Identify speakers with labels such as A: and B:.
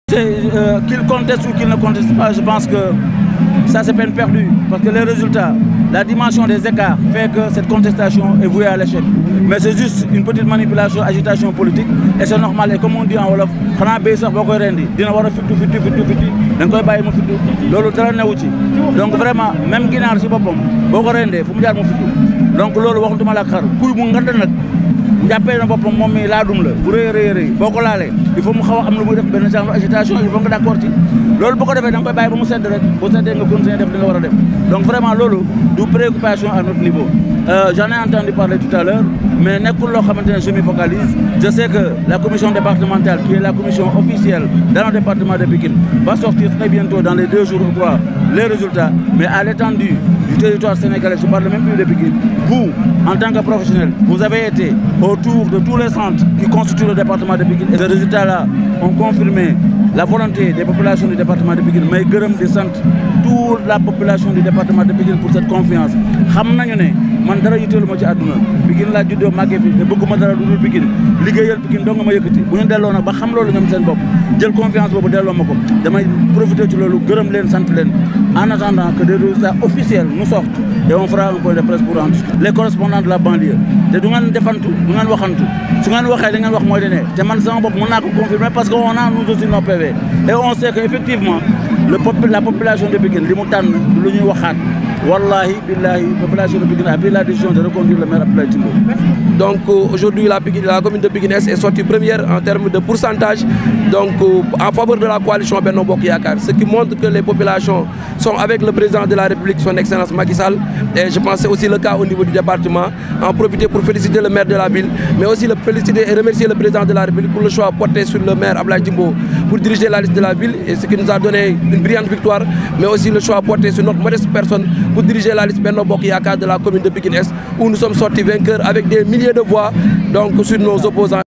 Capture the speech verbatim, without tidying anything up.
A: Euh, qu'il conteste ou qu'il ne conteste pas, je pense que ça c'est peine perdue. Parce que les résultats, la dimension des écarts fait que cette contestation est vouée à l'échec. Mais c'est juste une petite manipulation, agitation politique. Et c'est normal. Et comme on dit en Wolof, xanaa béy sax boo koy rendi dina war a fittu fittu fittu fittu da nga koy bàyyi mu fittu loolu dara newu ci. Donc vraiment même ginaar ci boppam boo ko rendee fu mu jaar mu fittu. Donc loolu waxutuma la xar kuy mu ngand nag jàppee na boppam moom mi laadum la bu rëy rëy rëy boo ko laalee il faut mu xaw a am lu muy def benn genre agitation il faut nga d'accord ci loolu boo ko defee da nga koy bàyyi ba mu sedd rek boo seddee nga continuer def li nga war a def donc vraiment loolu du préoccupation à notre niveau. Euh, j'en ai entendu parler tout à l'heure mais nekkul loo xamante ne je m'y focalise. Je sais que la commission départementale qui est la commission officielle dans le département de Pikine va sortir très bientôt dans les deux jours ou trois les résultats, mais à l'étendue du territoire sénégalais, je parle même plus de Pikine, vous, en tant que professionnel, vous avez été autour de tous les centres qui constituent le département de Pikine et ces résultats-là ont confirmé la volonté des populations du département de Pikine, mais gërëm di sant toute la population du département de Pikine pour cette confiance. Xam nañu ne man dara yitteelu ma ci àdduna Pikine laa juddoo màggee fi te bëgguma dara lu dul Pikine liggéeyal Pikine dong nga ma yëkkati bu ñu delloo nag ba xam loolu ñoom seen bopp jël confiance boobu delloo ma ko damay profiter ci loolu gërëm leen sant leen en attendant que des résultats officiels nous sortent et on fera un point de presse pour en discuter. Les correspondants de la banlieue te du ngeen defantu du ngeen waxantu su ngeen waxee li ngeen wax mooy ne te man sama bopp mën naa ko confirmer parce que on a nous aussi nos P V et on sait que effectivement le peuple la population de Pikine li mu tànn lu ñuy waxaat wallahi billahi population de Pikine a pris la décision de reconduire le maire Abdoulaye Timbo.
B: Donc euh, aujourd'hui la, la commune de Pikine Est est sortie première en termes de pourcentage donc euh, en faveur de la coalition Benno Bokk Yakaar, ce qui montre que les populations sont avec le président de la République, son excellence Macky Sall, et je pense que c'est aussi le cas au niveau du département. En profiter pour féliciter le maire de la ville, mais aussi le féliciter et remercier le président de la République pour le choix porté sur le maire Abdoulaye Timbo pour diriger la liste de la ville, et ce qui nous a donné une brillante victoire, mais aussi le choix porté sur notre modeste personne pour diriger la liste Benno Bokk Yakaar de la commune de Pikine Est, où nous sommes sortis vainqueurs avec des milliers de voix donc sur nos opposants.